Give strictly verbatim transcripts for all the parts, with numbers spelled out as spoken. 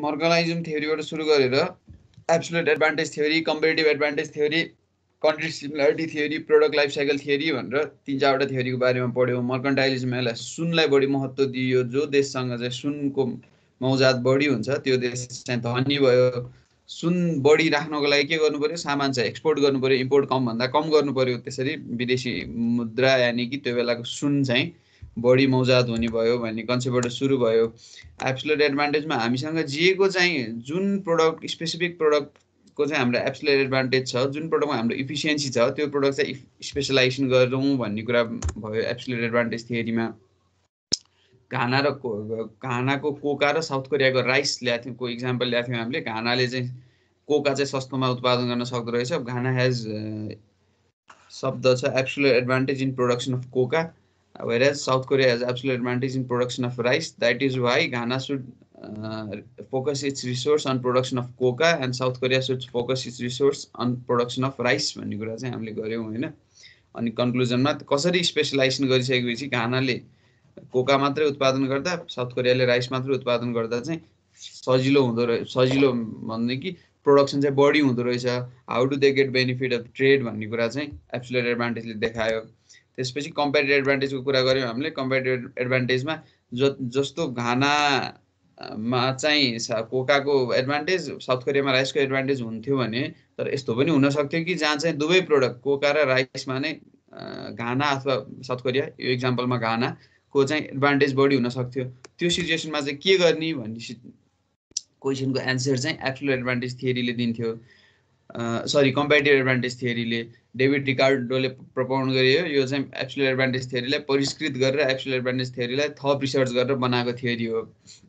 मर्कलाइजम थ्योरीबाट सुरु गरेर absolute advantage theory, comparative advantage theory, country similarity theory, product life cycle theory भनेर तीन चारवटा थ्योरीको बारेमा पढ्यौँ। मर्कन्टाइलिजममा यसलाई सुनलाई बढी महत्त्व दियो। जो देशसँग चाहिँ सुनको मौजात बढी हुन्छ त्यो देश चाहिँ धनी भयो। सुन बढी राख्नको लागि के गर्नु पर्यो? सामान चाहिँ एक्सपोर्ट गर्नु पर्यो, इम्पोर्ट कमभन्दा कम गर्नु पर्यो। त्यसरी विदेशी मुद्रा यानि कि त्यो बेलाको सुन चाहिँ बढी मौजात हुने भयो भन्ने कन्सेप्टबाट सुरु भयो। एब्सोल्युट एडभान्टेजमा हामीसँग जिएको चाहिँ जुन प्रोडक्ट स्पेसिफिक प्रोडक्टको चाहिँ हाम्रो एब्सोल्युट एडभान्टेज छ, जुन प्रोडक्टमा हाम्रो इफिसियन्सी छ, त्यो प्रोडक्ट चाहिँ स्पेसलाइजेसन गरौँ भन्ने कुरा भयो एब्सोल्युट एडभान्टेज थियोरीमा। घाना र घानाको कोका र साउथ कोरियाको राइस ल्याएको थियौँ, को इक्जाम्पल ल्याएको थियौँ हामीले। घानाले चाहिँ कोका चाहिँ सस्तोमा उत्पादन गर्न सक्दो रहेछ। घाना हेज शब्द छ absolute advantage in production of coca, whereas South Korea has absolute advantage in production of rice. That is why Ghana should uh, focus its resource on production of coca and South Korea should focus its resource on production of rice भन्ने कुरा चाहिँ हामीले गर्यौँ हैन। अनि कन्क्लुजनमा कसरी स्पेशलाइजेसन गरिसकेपछि घानाले Coca मात्रै उत्पादन गर्दा साउथ कोरियाले राइस मात्रै उत्पादन गर्दा चाहिँ सजिलो हुँदो रहेछ। सजिलो भन्ने कि प्रोडक्सन चाहिँ बढी हुँदो रहेछ। How do they get benefit of trade भन्ने कुरा चाहिँ एब्सोल्युट एडभान्टेजले देखायो। त्यसपछि कम्पेरेटिभ एडभान्टेजको कुरा गऱ्यौँ हामीले। कम्पेरेटिभ एडभान्टेजमा ज जस्तो घानामा चाहिँ कोकाको एडभान्टेज, साउथ कोरियामा राइसको एडभान्टेज हुन्थ्यो भने, तर यस्तो पनि हुनसक्थ्यो कि जहाँ चाहिँ दुवै प्रोडक्ट कोका र राइसमा नै घाना अथवा साउथ कोरिया, यो इक्जाम्पलमा घानाको चाहिँ एडभान्टेज बढी हुनसक्थ्यो। त्यो सिचुएसनमा चाहिँ के गर्ने भन्ने क्वेसनको एन्सर चाहिँ एब्सोल्युट एडभान्टेज थियोरीले दिन्थ्यो। सरी कम्पेरेटिभ एडभान्टेज थियोरीले। डेभिड रिकार्डोले प्रपोज गर्यो यो चाहिँ एब्सोल्युट एडभान्टेज थियोरीलाई परिष्कृत गरेर एब्सोल्युट एडभान्टेज थियोरीलाई थप रिसर्च गरेर बनाएको थियोरी हो।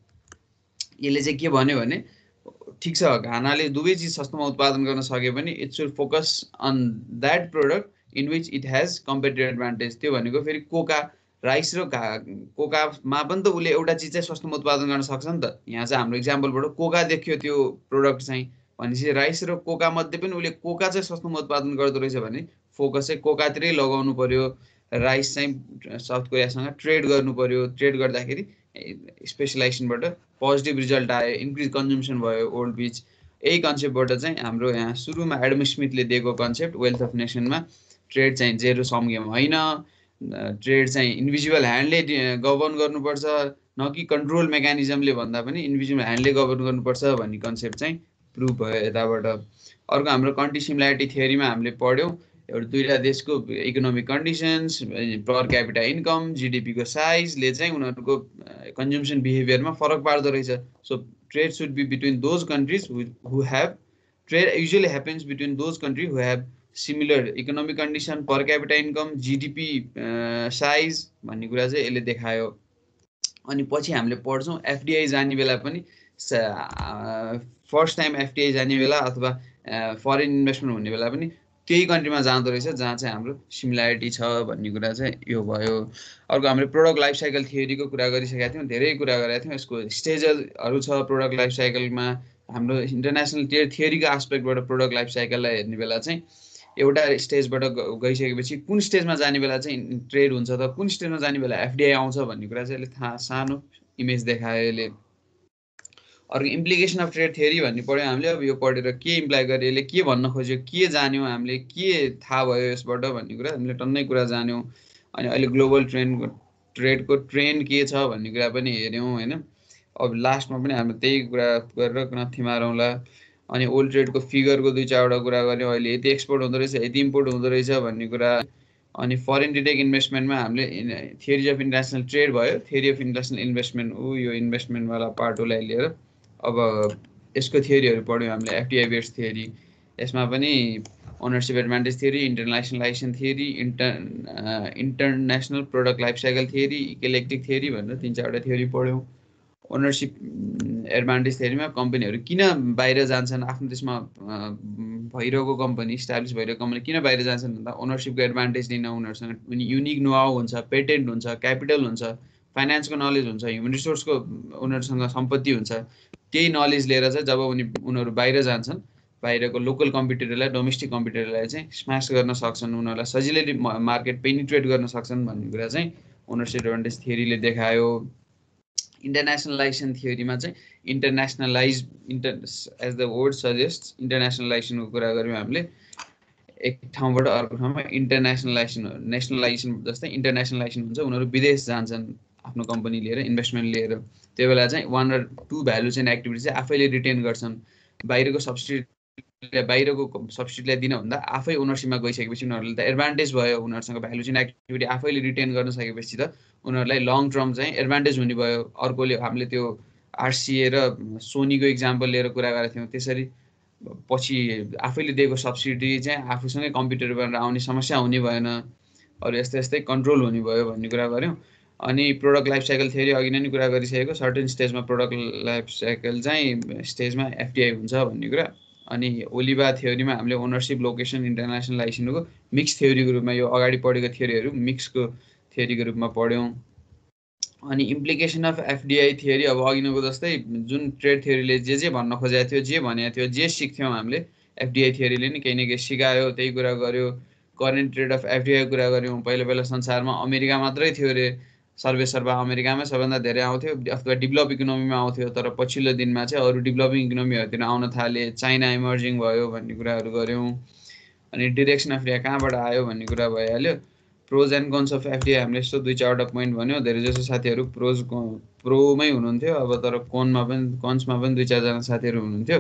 यसले चाहिँ के भन्यो भने ठिक छ घानाले दुवै चिज सस्तोमा उत्पादन गर्न सके पनि it should focus on that product in which it has comparative advantage. त्यो भनेको फेरि कोका राइस र कोकामा पनि त उसले एउटा चिज चाहिँ सस्तोमा उत्पादन गर्न सक्छ नि त। यहाँ चाहिँ हाम्रो इक्जाम्पलबाट कोका देखियो त्यो प्रोडक्ट चाहिँ, भनेपछि राइस र कोका मध्ये पनि उसले कोका चाहिँ सस्तोमा उत्पादन गर्दो रहेछ भने फोकस चाहिँ कोकातिरै लगाउनु पर्यो। राइस चाहिँ साउथ कोरियासँग ट्रेड गर्नु पर्यो। ट्रेड गर्दाखेरि स्पेसलाइजेसनबाट पोजिटिभ रिजल्ट आयो, इन्क्रिज कन्जम्सन भयो ओल्ड बिच। यही कन्सेप्टबाट चाहिँ हाम्रो यहाँ सुरुमा एडम स्मिथले दिएको कन्सेप्ट वेल्थ अफ नेसनमा ट्रेड चाहिँ जेरो सम गेम होइन, ट्रेड चाहिँ इन्भिजिबल ह्यान्डले गभर्न गर्नुपर्छ, न कि कन्ट्रोल मेकानिजमले भन्दा पनि इन्भिजिबल ह्यान्डले गभर्न गर्नुपर्छ भन्ने कन्सेप्ट चाहिँ प्रुभ भयो यताबाट। अर्को हाम्रो कन्ट्री सिमिलारिटी थियोरीमा हामीले पढ्यौँ एउटा दुईवटा देशको economic conditions, per capita income, जिडिपीको साइजले चाहिँ उनीहरूको कन्जम्सन बिहेभियरमा फरक पार्दो रहेछ। So trade should be between those countries who have trade usually happens between those country who have similar economic condition, per capita income, GDP size भन्ने कुरा चाहिँ यसले देखायो। अनि पछि हामीले पढ्छौँ एफडिआई जाने बेला पनि फर्स्ट टाइम एफडिआई जाने बेला अथवा फरेन इन्भेस्टमेन्ट हुने बेला पनि त्यही कन्ट्रीमा जाँदो रहेछ जहाँ चाहिँ हाम्रो सिमिलारिटी छ भन्ने कुरा चाहिँ यो भयो। अर्को हामीले प्रोडक्ट लाइफ साइकल थियोरीको कुरा गरिसकेका थियौँ, धेरै कुरा गरेका थियौँ। यसको स्टेजहरू छ प्रोडक्ट लाइफ साइकलमा। हाम्रो इन्टरनेसनल थियोरीको आस्पेक्टबाट प्रोडक्ट लाइफ साइकललाई हेर्ने बेला चाहिँ एउटा स्टेजबाट गइसकेपछि कुन स्टेजमा जाने बेला चाहिँ ट्रेड हुन्छ त, कुन स्टेजमा जाने बेला एफडिआई आउँछ भन्ने कुरा चाहिँ यसले थाहा सानो इमेज देखायो यसले। अर्को इम्प्लिकेसन अफ ट्रेड थियोरी भन्ने पढ्यौँ हामीले। अब यो पढेर के इम्प्लाइ गर्यो, यसले के भन्न खोज्यो, के जान्यौँ हामीले, के थाहा भयो यसबाट भन्ने कुरा हामीले टन्नै कुरा जान्यौँ। अनि अहिले ग्लोबल ट्रेन्डको ट्रेडको ट्रेन्ड के छ भन्ने कुरा पनि हेऱ्यौँ होइन। अब लास्टमा पनि हामीले त्यही कुरा गरेर नथी मारौँला। अनि ओल्ड ट्रेडको फिगरको दुई चारवटा कुरा गऱ्यौँ। अहिले यति एक्सपोर्ट हुँदो रहेछ, यति इम्पोर्ट हुँदो रहेछ भन्ने कुरा। अनि फरेन डिरेक्ट इन्भेस्टमेन्टमा हामीले थियोरी अफ इन्टरनेसनल ट्रेड भयो, थियोरी अफ इन्टरनेसनल इन्भेस्टमेन्ट ऊ यो इन्भेस्टमेन्टवाला पार्टलाई लिएर अब यसको थियोरीहरू पढ्यौँ हामीले। एफडिआई बेस्ड थियोरी, यसमा पनि ownership advantage theory, internationalisation theory, inter international product life cycle theory, electric theory भनेर तिन चारवटा थियोरी पढ्यौँ। ओनरसिप एडभान्टेज थियोरीमा कम्पनीहरू किन बाहिर जान्छन्, आफ्नो देशमा भइरहेको कम्पनी इस्टाब्लिस भइरहेको कम्पनी किन बाहिर जान्छन् भन्दा ओनरसिपको एडभान्टेज लिन उनीहरूसँग युनिक नोहाउ हुन्छ, पेटेन्ट हुन्छ, क्यापिटल हुन्छ, फाइनेन्सको नलेज हुन्छ, ह्युमन रिसोर्सको उनीहरूसँग सम्पत्ति हुन्छ। त्यही नलेज लिएर चाहिँ जब उनी उनीहरू बाहिर जान्छन्, बाहिरको लोकल कम्पिटिटरलाई, डोमेस्टिक कम्पिटिटरलाई चाहिँ स्म्यास गर्न सक्छन्, उनीहरूलाई सजिलै मार्केट पेनिट्रेट गर्न सक्छन् भन्ने कुरा चाहिँ ओनरसिप एडभान्टेज थियोरीले देखायो। इन्टरनेसनलाइजेसन थियोरीमा चाहिँ internationalise inter as the word suggest इन्टरनेसनलाइजेसनको कुरा गऱ्यौँ हामीले एक ठाउँबाट अर्को ठाउँमा इन्टरनेसनलाइजेसन नेसनलाइजेसन जस्तै इन्टरनेसनलाइजेसन हुन्छ उनीहरू विदेश जान्छन् आफ्नो कम्पनी लिएर इन्भेस्टमेन्ट लिएर त्यो बेला चाहिँ वान र टू भ्यालु चेन एक्टिभिटी चाहिँ आफैले रिटेन गर्छन् बाहिरको सब्सिडी बाहिरको सब्सिडीलाई दिनभन्दा आफै ओनरसिपमा गइसकेपछि उनीहरूले त एडभान्टेज भयो उनीहरूसँग भ्यालु चेन एक्टिभिटी आफैले रिटेन गर्न सकेपछि त उनीहरूलाई लङ टर्म चाहिँ एडभान्टेज हुने भयो अर्कोले हामीले त्यो आरसिए र सोनीको इक्जाम्पल लिएर कुरा गरेका थियौँ त्यसरी पछि आफैले दिएको सब्सिडी चाहिँ आफूसँगै कम्प्युटर गरेर आउने समस्या हुने भएन अरू यस्तै यस्तै कन्ट्रोल हुने भयो भन्ने कुरा गऱ्यौँ अनि प्रोडक्ट लाइफ साइकल थियोरी अघि नै कुरा गरिसकेको सर्टेन स्टेजमा प्रोडक्ट लाइफ साइकल चाहिँ स्टेजमा एफडिआई हुन्छ भन्ने कुरा अनि ओलिभा थियोरीमा हामीले ओनरसिप लोकेसन इन्टरनेसनलाइजेसनको मिक्स थियोरीको रूपमा यो अगाडि पढेको थियोरीहरू मिक्सको थियोरीको रूपमा पढ्यौँ अनि इम्प्लिकेसन अफ एफडिआई थियोरी अब अघिको जस्तै जुन ट्रेड थियोरीले जे जे भन्न खोजेको थियो जे भनेको थियो जे सिक्थ्यौँ हामीले एफडिआई थियोरीले नि केही न केही सिकायो त्यही कुरा गर्यो करेन्ट ट्रेड अफ एफडिआई कुरा गऱ्यौँ पहिला पहिला संसारमा अमेरिका मात्रै थियो अरे सर्वे सर्वा अमेरिकामै सबभन्दा धेरै आउँथ्यो अथवा डेभलप इकोनोमीमा आउँथ्यो तर पछिल्लो दिनमा चाहिँ अरू डेभलपिङ इकोनोमीहरूतिर आउन थाले चाइना इमर्जिङ भयो भन्ने कुराहरू गऱ्यौँ अनि डिरेक्सन अफ एफडिआई कहाँबाट आयो भन्ने कुरा भइहाल्यो pros and cons of FDI हामीले यस्तो दुई चारवटा पोइन्ट भन्यो धेरै जसो साथीहरू प्रोज प्रोमै हुनुहुन्थ्यो अब तर कोनमा पनि कन्समा पनि दुई चारजना साथीहरू हुनुहुन्थ्यो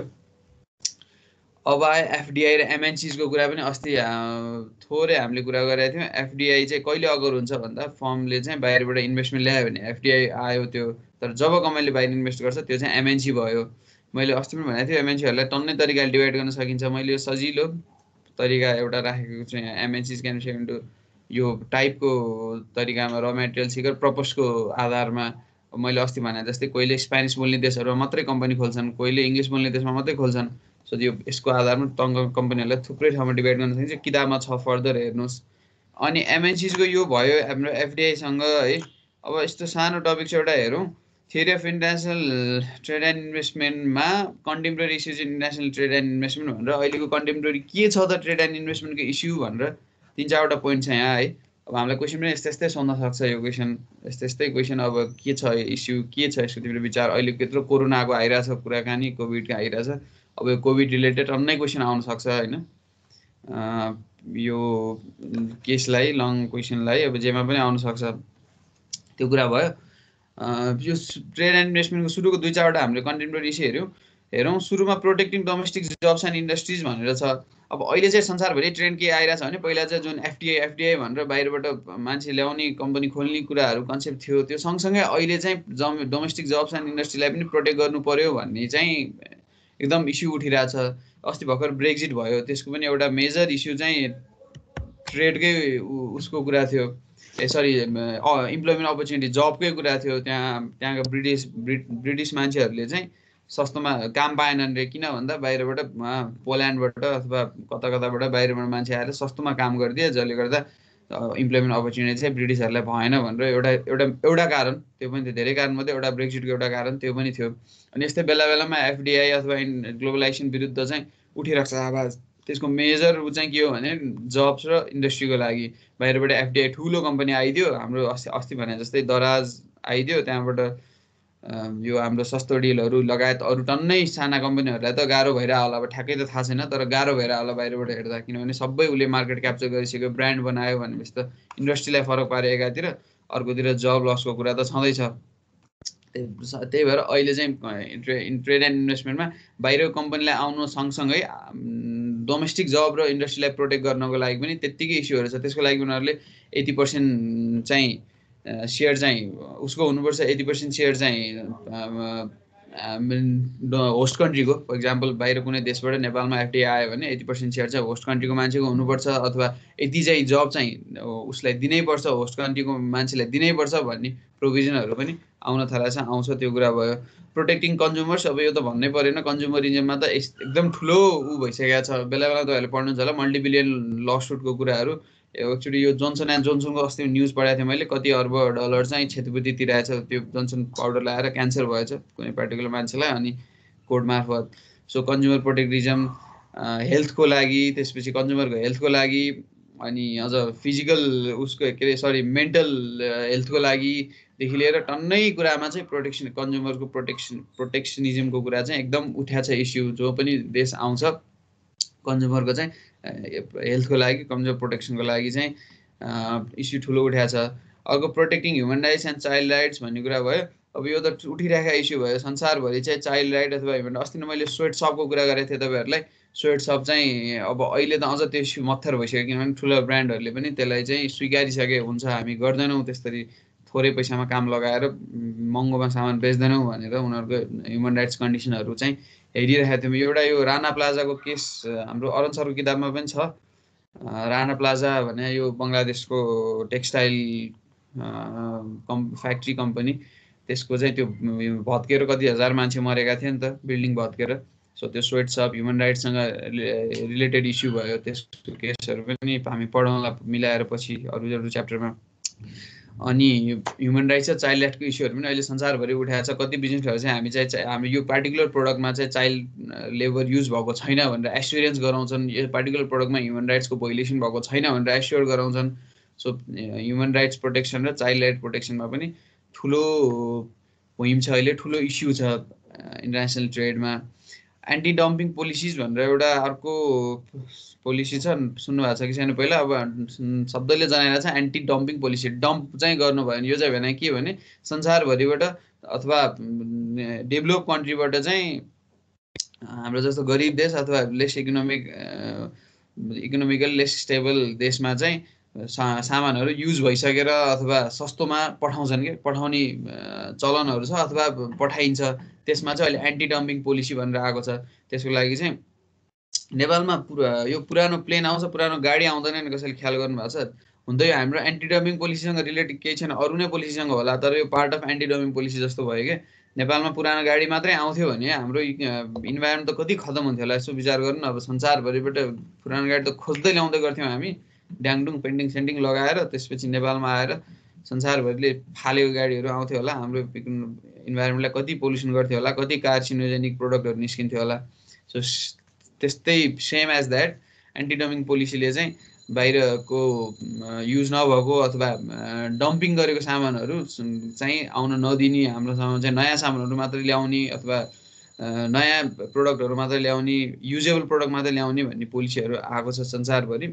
अब आयो एफडिआई र एमएनसिजको कुरा पनि अस्ति थोरै हामीले कुरा गरेका थियौँ एफडिआई चाहिँ कहिले अगर हुन्छ भन्दा फर्मले चाहिँ बाहिरबाट इन्भेस्टमेन्ट ल्यायो भने एफडिआई आयो त्यो तर जब कम्पनीले बाहिर इन्भेस्ट गर्छ त्यो चाहिँ एमएनसी भयो मैले अस्ति पनि भनेको थिएँ एमएनसीहरूलाई टन्नै तरिकाले डिभाइड गर्न सकिन्छ मैले यो सजिलो तरिका एउटा राखेको छु यहाँ एमएनसिज क्यान सेभ इन्टु यो टाइपको तरिकामा र मेटेरियल सिकर प्रपोजको आधारमा मैले अस्ति भने जस्तै कोहीले स्पेनिस बोल्ने देशहरूमा मात्रै कम्पनी खोल्छन् कोहीले इङ्ग्लिस बोल्ने देशमा मात्रै खोल्छन् सो यो यसको आधारमा तङ्ग कम्पनीहरूलाई थुप्रै ठाउँमा डिभाइड गर्न सकिन्छ किताबमा छ फर्दर हेर्नुहोस् अनि एमएनसिजको यो भयो हाम्रो एफडिआईसँग है अब यस्तो सानो टपिक चाहिँ एउटा हेरौँ theory of international trade and इन्भेस्टमेन्टमा contemporary issues in international trade and investment भनेर अहिलेको कन्टेम्पोरेरी के छ त ट्रेड एन्ड इन्भेस्टमेन्टको इस्यु भनेर तिन चारवटा पोइन्ट छ यहाँ है अब हामीलाई क्वेसन पनि यस्तै यस्तै सोध्न सक्छ यो क्वेसन यस्तै यस्तै क्वेसन अब के छ इस्यु के छ यसको तिम्रो विचार अहिले त्यत्रो कोरोनाको आइरहेछ कुराकानी कोभिडको आइरहेछ अब यो कोभिड रिलेटेड अन्नै क्वेसन आउन सक्छ होइन यो केसलाई लङ क्वेसनलाई अब जेमा पनि आउन सक्छ त्यो कुरा भयो यो ट्रेड एन्ड इन्भेस्टमेन्टको सुरुको दुई चारवटा हामीले कन्टेम्पोरेरी इस्यु हेऱ्यौँ हेरौँ सुरुमा protecting domestic jobs and industries भनेर छ अब अहिले चाहिँ संसारभरि ट्रेन्ड के आइरहेछ भने पहिला चाहिँ जुन एफडिआई एफडिआई भनेर बाहिरबाट मान्छे ल्याउने कम्पनी खोल्ने कुराहरू कन्सेप्ट थियो त्यो सँगसँगै अहिले चाहिँ जम डोमेस्टिक जब्स एन्ड इन्डस्ट्रीलाई पनि प्रोटेक्ट गर्नु पर्यो भन्ने चाहिँ एकदम इस्यु उठिरहेछ अस्ति भर्खर ब्रेक्जिट भयो त्यसको पनि एउटा मेजर इस्यु चाहिँ ट्रेडकै उसको कुरा थियो ए सरी इम्प्लोइमेन्ट अपर्च्युनिटी जबकै कुरा थियो त्यहाँ त्यहाँको ब्रिटिस ब्रिटिस मान्छेहरूले चाहिँ सस्तोमा काम पाएनन् रे किन भन्दा बाहिरबाट पोल्यान्डबाट अथवा कता कताबाट बाहिरबाट मान्छे आएर सस्तोमा काम गरिदिए जसले गर्दा इम्प्लोइमेन्ट अपर्च्युनिटी चाहिँ ब्रिटिसहरूलाई भएन भनेर एउटा एउटा एउटा कारण त्यो पनि थियो धेरै कारणमध्ये एउटा ब्रेक्जिटको एउटा कारण त्यो पनि थियो अनि यस्तै बेला बेलामा एफडिआई अथवा ग्लोबलाइजेसन विरुद्ध चाहिँ उठिरहेको छ आवाज त्यसको मेजर ऊ चाहिँ के हो भने जब्स र इन्डस्ट्रीको लागि बाहिरबाट एफडिआई ठुलो कम्पनी आइदियो हाम्रो अस्ति अस्ति भने जस्तै दराज आइदियो त्यहाँबाट यो हाम्रो सस्तो डिलहरू लगायत अरू टन्नै साना कम्पनीहरूलाई त गाह्रो भइरहेको होला अब ठ्याक्कै त थाहा छैन तर गाह्रो भइरहेको होला बाहिरबाट हेर्दा किनभने सबै उसले मार्केट क्याप्चर गरिसक्यो ब्रान्ड बनायो भनेपछि त इन्डस्ट्रीलाई फरक पाऱ्यो एकातिर अर्कोतिर जब लसको कुरा त छँदैछ त्यही भएर अहिले चाहिँ ट्रेड एन्ड इन्भेस्टमेन्टमा बाहिरको कम्पनीलाई आउनु सँगसँगै डोमेस्टिक जब र इन्डस्ट्रीलाई प्रोटेक्ट गर्नको लागि पनि त्यत्तिकै इस्युहरू छ त्यसको लागि उनीहरूले एट्टी पर्सेन्ट चाहिँ सेयर चाहिँ उसको हुनुपर्छ एट्टी पर्सेन्ट सेयर चाहिँ होस्ट कन्ट्रीको फर इक्जाम्पल बाहिर कुनै देशबाट नेपालमा एफडिआई आयो भने एट्टी पर्सेन्ट सेयर चाहिँ होस्ट कन्ट्रीको मान्छेको हुनुपर्छ अथवा यति चाहिँ जब चाहिँ उसलाई दिनैपर्छ होस्ट कन्ट्रीको मान्छेलाई दिनैपर्छ भन्ने प्रोभिजनहरू पनि आउन थालेको छ आउँछ त्यो कुरा भयो प्रोटेक्टिङ कन्ज्युमर्स अब यो त भन्नै परेन कन्ज्युमरिजममा त एकदम ठुलो ऊ भइसकेको छ बेला बेला तपाईँहरूले पढ्नुहुन्छ होला मल्टिबिलियन लसुटको कुराहरू एक्चुअली यो जोन्सन एन्ड जोन्सनको अस्ति न्युज पढाएको थिएँ मैले कति अर्ब डलर चाहिँ क्षतिपूर्ति तिराएछ त्यो जोन्सन पाउडर लगाएर क्यान्सर भएछ कुनै पार्टिकुलर मान्छेलाई अनि कोर्ट मार्फत सो कन्ज्युमर प्रोटेक्टिजम हेल्थको लागि त्यसपछि कन्ज्युमरको हेल्थको लागि अनि अझ फिजिकल उसको के अरे सरी मेन्टल हेल्थको लागिदेखि लिएर टन्नै कुरामा चाहिँ प्रोटेक्सन कन्ज्युमरको प्रोटेक्सन प्रोटेक्सनिजमको कुरा चाहिँ एकदम उठ्या छ इस्यु जो पनि देश आउँछ कन्ज्युमरको चाहिँ हेल्थको लागि कन्ज्युमर प्रोटेक्सनको लागि चाहिँ इस्यु ठुलो उठ्या छ। अर्को protecting human rights and child rights भन्ने कुरा भयो। अब यो त उठिरहेका इस्यु भयो संसारभरि चाहिँ चाइल्ड राइट अथवा ह्युमन अस्ति नै मैले स्वेट सपको कुरा गरेको थिएँ तपाईँहरूलाई। स्वेट सप चाहिँ अब अहिले त अझ त्यो इस्यु मत्थर भइसक्यो किनभने ठुलो ब्रान्डहरूले पनि त्यसलाई चाहिँ स्वीकारिसके हुन्छ हामी गर्दैनौँ त्यसरी थोरै पैसामा काम लगाएर महँगोमा सामान बेच्दैनौँ भनेर उनीहरूको ह्युमन राइट्स कन्डिसनहरू चाहिँ हेरिरहेको थियौँ। एउटा यो राणा प्लाजाको केस हाम्रो अरुण सरको किताबमा पनि छ। राणा प्लाजा भने यो बङ्गलादेशको टेक्सटाइल कम् फ्याक्ट्री कम्पनी त्यसको चाहिँ त्यो भत्केर कति हजार मान्छे मरेका थिए नि त बिल्डिङ भत्केर। सो त्यो स्वेट सप ह्युमन राइट्ससँग रिलेटेड इस्यु भयो त्यसको केसहरू पनि हामी पढाउँला मिलाएर पछि अरू अरू च्याप्टरमा। अनि ह्युमन राइट्स र चाइल्ड राइट्सको इस्युहरू पनि अहिले संसारभरि उठाएको छ। कति बिजनेसहरू चाहिँ हामी चाहिँ हामी यो पार्टिकुलर प्रोडक्टमा चाहिँ चाइल्ड लेबर युज भएको छैन भनेर एस्युरेन्स गराउँछन्। यो पार्टिकुलर प्रोडक्टमा ह्युमन राइट्सको भोइलेसन भएको छैन भनेर एस्योर गराउँछन्। सो ह्युमन राइट्स प्रोटेक्सन र चाइल्ड राइट प्रोटेक्सनमा पनि ठुलो भूमिका छ अहिले, ठुलो इस्यु छ इन्टरनेसनल ट्रेडमा। एन्टी डम्पिङ पोलिसिज भनेर एउटा अर्को पोलिसी छ सुन्नु भएको छ कि छैन पहिला? अब शब्दले जनाएर छ एन्टी डम्पिङ पोलिसी। डम्प चाहिँ गर्नु भयो भने यो चाहिँ भने के भने संसारभरिबाट अथवा डेभलप कन्ट्रीबाट चाहिँ हाम्रो जस्तो गरिब देश अथवा less economic economical less stable देशमा चाहिँ सा सामानहरू युज भइसकेर अथवा सस्तोमा पठाउँछन् कि पठाउने चलनहरू छ अथवा पठाइन्छ। त्यसमा चाहिँ अहिले एन्टी डम्पिङ पोलिसी भनेर आएको छ। त्यसको लागि चाहिँ नेपालमा पुरा यो पुरानो प्लेन आउँछ पुरानो गाडी आउँदैन नि कसैले ख्याल गर्नुभएको छ? हुन त यो हाम्रो एन्टी डम्पिङ पोलिसीसँग रिलेटेड केही छैन, अरू नै पोलिसीसँग होला, तर यो part of anti dumping policy जस्तो भयो कि नेपालमा पुरानो गाडी मात्रै आउँथ्यो भने हाम्रो इन्भाइरोमेन्ट त कति खतम हुन्थ्यो होला। यसो विचार गर्नु न। अब संसारभरिबाट पुरानो गाडी त खोज्दै ल्याउँदै गर्थ्यौँ हामी ड्याङडुङ पेन्टिङ सेन्टिङ लगाएर। त्यसपछि नेपालमा आएर संसारभरिले फालेको गाडीहरू आउँथ्यो होला। हाम्रो इन्भाइरोमेन्टलाई कति पोल्युसन गर्थ्यो होला, कति कार्सिनोजेनिक प्रोडक्टहरू निस्किन्थ्यो होला। सो त्यस्तै same as that anti dumping पोलिसीले चाहिँ बाहिरको युज नभएको अथवा डम्पिङ गरेको सामानहरू चाहिँ आउन नदिने, हाम्रोसँग चाहिँ नयाँ सामानहरू मात्रै ल्याउने अथवा नयाँ प्रोडक्टहरू मात्रै ल्याउने, युजेबल प्रोडक्ट मात्रै ल्याउने भन्ने पोलिसीहरू आएको छ संसारभरि।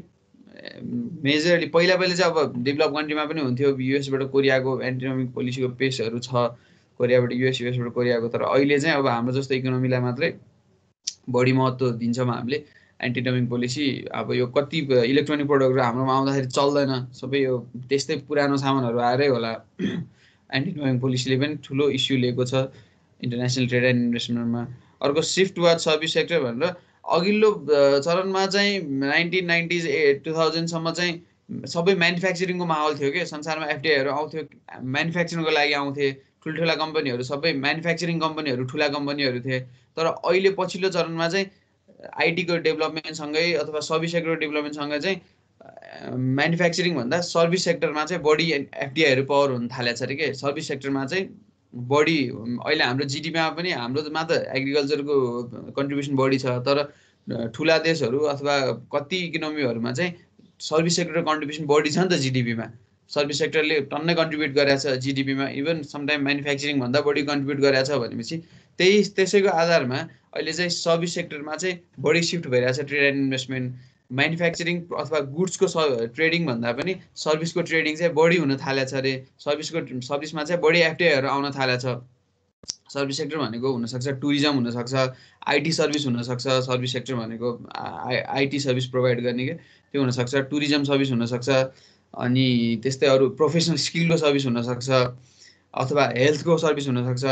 मेजरली पहिला पहिला चाहिँ अब डेभलप कन्ट्रीमा पनि हुन्थ्यो, युएसबाट कोरियाको एन्टी डम्पिङ पोलिसीको पेसहरू छ, कोरियाबाट युएस युएसबाट कोरियाको। तर अहिले चाहिँ अब हाम्रो जस्तो इकोनोमीलाई मात्रै बढी महत्त्व दिन्छौँ हामीले एन्टी डम्पिङ पोलिसी। अब यो कति इलेक्ट्रोनिक प्रोडक्टहरू हाम्रोमा आउँदाखेरि चल्दैन, सबै यो त्यस्तै पुरानो सामानहरू आएरै होला। एन्टी डम्पिङ पोलिसीले पनि ठुलो इस्यु लिएको छ इन्टरनेसनल ट्रेड एन्ड इन्भेस्टमेन्टमा। अर्को सिफ्ट वाच सर्भिस सेक्टर भनेर अघिल्लो चरणमा चाहिँ नाइन्टिन नाइन्टिज ए टु थाउजन्डसम्म चाहिँ सबै म्यानुफ्याक्चरिङको माहौल थियो कि संसारमा। एफडिआईहरू आउँथ्यो म्यानुफ्याक्चरिङको लागि आउँथे, ठुल्ठुला कम्पनीहरू सबै म्यानुफ्याक्चरिङ कम्पनीहरू ठुला कम्पनीहरू थिए। तर अहिले पछिल्लो चरणमा चाहिँ आइटीको डेभलपमेन्टसँगै अथवा सर्भिस सेक्टरको डेभलपमेन्टसँगै चाहिँ म्यानुफ्याक्चरिङ भन्दा सर्भिस सेक्टरमा चाहिँ बढी एफडिआईहरू पावर हुन थालेको छ अरे के। सर्भिस सेक्टरमा चाहिँ बढी अहिले हाम्रो जिडिपीमा पनि हाम्रोमा त एग्रिकल्चरको कन्ट्रिब्युसन बढी छ, तर ठुला देशहरू अथवा कति इकोनोमीहरूमा चाहिँ सर्भिस सेक्टरको कन्ट्रिब्युसन बढी छ नि त जिडिपीमा। सर्भिस सेक्टरले टन्नै कन्ट्रिब्युट गरेको छ जिडिपीमा, इभन समटाइम म्यानुफ्याक्चरिङ भन्दा बढी कन्ट्रिब्युट गरेको छ भनेपछि त्यही त्यसैको आधारमा अहिले चाहिँ सर्भिस सेक्टरमा चाहिँ बढी सिफ्ट भइरहेको छ ट्रेड एन्ड इन्भेस्टमेन्ट। म्यानुफ्याक्चरिङ अथवा गुड्सको स ट्रेडिङ भन्दा पनि सर्भिसको ट्रेडिङ चाहिँ बढी हुन थालेको छ अरे। सर्भिसको सर्भिसमा चाहिँ बढी एफडिआईहरू आउन थालेको छ। सर्भिस सेक्टर भनेको हुनसक्छ टुरिज्म हुनसक्छ, आइटी सर्भिस हुनसक्छ। सर्भिस सेक्टर भनेको आई आइटी सर्भिस प्रोभाइड गर्ने के त्यो हुनसक्छ, टुरिज्म सर्भिस हुनसक्छ, अनि त्यस्तै अरू प्रोफेसनल स्किलको सर्भिस हुनसक्छ अथवा हेल्थको सर्भिस हुनसक्छ।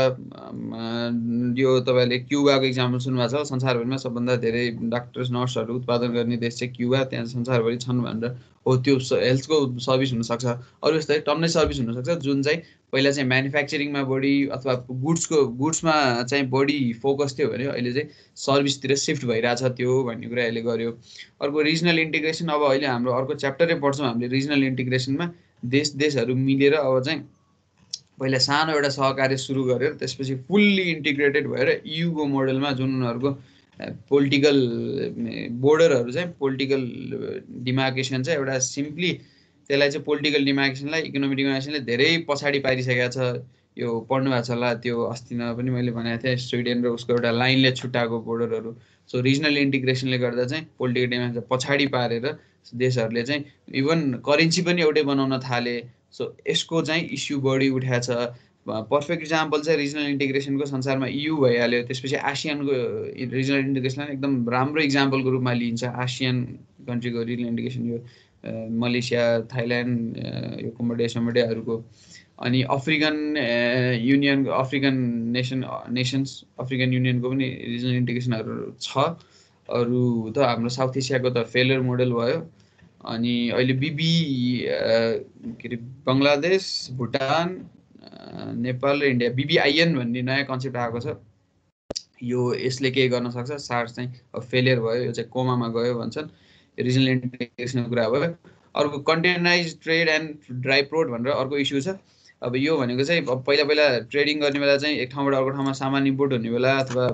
यो तपाईँले क्युबाको इक्जाम्पल सुन्नुभएको छ, संसारभरिमा सबभन्दा धेरै डाक्टर्स नर्सहरू उत्पादन गर्ने देश चाहिँ क्युबा, त्यहाँ संसारभरि छन् भनेर हो। त्यो हेल्थको सर्भिस हुनसक्छ, अरू यस्तै टन्नै सर्भिस हुनसक्छ जुन चाहिँ पहिला चाहिँ म्यानुफ्याक्चरिङमा बढी अथवा गुड्सको गुड्समा चाहिँ बढी फोकस थियो भने अहिले चाहिँ सर्भिसतिर सिफ्ट भइरहेछ त्यो भन्ने कुरा अहिले गर्यो। अर्को रिजनल इन्टिग्रेसन। अब अहिले हाम्रो अर्को च्याप्टरै पढ्छौँ हामीले रिजनल इन्टिग्रेसनमा। देश देशहरू मिलेर अब चाहिँ पहिला सानो एउटा सहकार्य सुरु गरेर त्यसपछि फुल्ली इन्टिग्रेटेड भएर इयुको मोडलमा जुन उनीहरूको पोलिटिकल बोर्डरहरू चाहिँ पोलिटिकल डिमार्केसन चाहिँ एउटा सिम्पली त्यसलाई चाहिँ पोलिटिकल डिमार्केसनलाई इकोनोमिक डिमार्केसनले धेरै पछाडि पारिसकेको छ। यो पढ्नु भएको छ होला, त्यो अस्तिमा पनि मैले भनेको थिएँ स्विडेन र उसको एउटा लाइनले छुट्टाएको बोर्डरहरू। सो रिजनल इन्टिग्रेसनले गर्दा चाहिँ पोलिटिकल डिमार्केसन पछाडि पारेर देशहरूले चाहिँ इभन करेन्सी पनि एउटै बनाउन थाले। सो यसको चाहिँ इस्यु बढी उठाएको छ। पर्फेक्ट इक्जाम्पल चाहिँ रिजनल इन्टिग्रेसनको संसारमा इयु भइहाल्यो, त्यसपछि आसियानको रिजनल इन्टिग्रेसनलाई एकदम राम्रो इक्जाम्पलको रूपमा लिइन्छ। आसियान कन्ट्रीको रिजनल इन्टिग्रेसन यो मलेसिया, थाइल्यान्ड, यो कम्बोडिया समोडियाहरूको। अनि African union, African nation nations African युनियनको पनि रिजनल इन्टिग्रेसनहरू छ। अरू त हाम्रो साउथ एसियाको त फेलियर मोडल भयो। अनि अहिले बिबी के अरे बङ्गलादेश, भुटान, नेपाल र इन्डिया बिबिआइएन भन्ने नयाँ कन्सेप्ट आएको छ। यो यसले के गर्न सक्छ, सार्स चाहिँ अब फेलियर भयो, यो चाहिँ कोमामा गयो भन्छन्। रिजनल इन्टिग्रेसनको कुरा भयो। अर्को containerise trade and dry port भनेर अर्को इस्यु छ। अब यो भनेको चाहिँ अब पहिला पहिला ट्रेडिङ गर्ने बेला चाहिँ एक ठाउँबाट अर्को ठाउँमा सामान इम्पोर्ट हुने बेला अथवा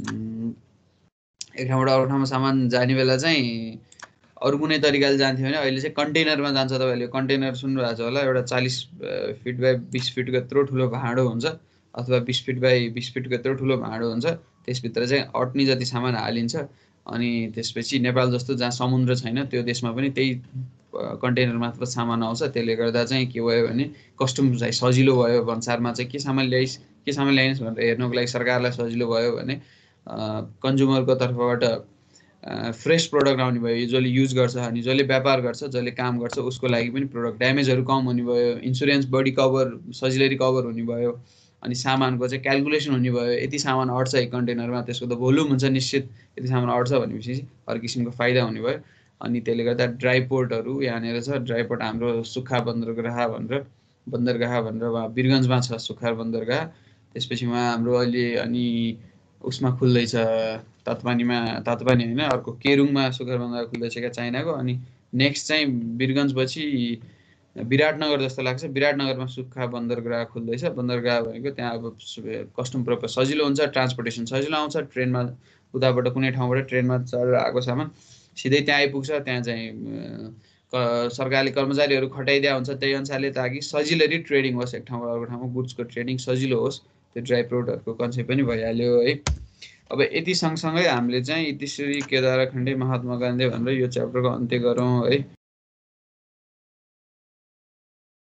एक ठाउँबाट अर्को ठाउँमा सामान जाने बेला चाहिँ अरू कुनै तरिकाले जान्थ्यो भने अहिले चाहिँ कन्टेनरमा जान्छ। तपाईँहरूले कन्टेनर सुन्नुभएको छ होला, एउटा चालिस फिट बाई बिस फिटको यत्रो ठुलो भाँडो हुन्छ अथवा बिस फिट बाई बिस फिटको यत्रो ठुलो भाँडो हुन्छ। त्यसभित्र चाहिँ अट्नी जति सामान हालिन्छ। अनि त्यसपछि नेपाल जस्तो जहाँ समुद्र छैन त्यो देशमा पनि त्यही कन्टेनर मात्र सामान आउँछ। त्यसले गर्दा चाहिँ के भयो भने कस्टम चाहिँ सजिलो भयो। भन्सारमा चाहिँ के सामान ल्याइस् के सामान ल्याइस् भनेर हेर्नको लागि सरकारलाई सजिलो भयो भने कन्ज्युमरको तर्फबाट फ्रेस प्रोडक्ट आउने भयो। जसले युज गर्छ अनि जसले व्यापार गर्छ, जसले काम गर्छ उसको लागि पनि प्रोडक्ट ड्यामेजहरू कम हुने भयो। इन्सुरेन्स बढी कभर सजिलै कभर हुने भयो। अनि सामानको चाहिँ क्यालकुलेसन हुने भयो। यति सामान अट्छ एक कन्टेनरमा, त्यसको त भोल्युम हुन्छ निश्चित, यति सामान अट्छ भनेपछि हर किसिमको फाइदा हुने भयो। अनि त्यसले गर्दा ड्राई पोर्टहरू यहाँनिर छ। ड्राई पोर्ट हाम्रो सुक्खा बन्दरगाह भनेर बन्दरगाह भनेर उहाँ वीरगन्जमा छ सुक्खा बन्दरगाह। त्यसपछि उहाँ हाम्रो अहिले अनि उसमा खुल्दैछ तातपानीमा, तातपानी होइन अर्को केरुङमा सुक्खा बन्दरगाह खुल्दैछ क्या चाइनाको। अनि नेक्स्ट चाहिँ वीरगन्जपछि विराटनगर जस्तो लाग्छ, विराटनगरमा सुक्खा बन्दरगाह खुल्दैछ। बन्दरगाह भनेको त्यहाँ अब कस्टम प्रपर सजिलो हुन्छ, ट्रान्सपोर्टेसन सजिलो आउँछ। ट्रेनमा उताबाट कुनै ठाउँबाट ट्रेनमा चढेर आएको सामान सिधै त्यहाँ आइपुग्छ। त्यहाँ चाहिँ सरकारले कर्मचारीहरू खटाइदिया हुन्छ त्यही अनुसारले, ताकि सजिलैले ट्रेडिङ होस्, एक ठाउँबाट अर्को ठाउँमा गुड्सको ट्रेडिङ सजिलो होस्। त्यो ड्राई पोर्टहरूको कन्सेप्ट पनि भइहाल्यो है। अब यति सँगसँगै हामीले चाहिँ इतिश्री केदारखण्डे महात्मा गान्धी भनेर यो च्याप्टरको अन्त्य गरौँ है।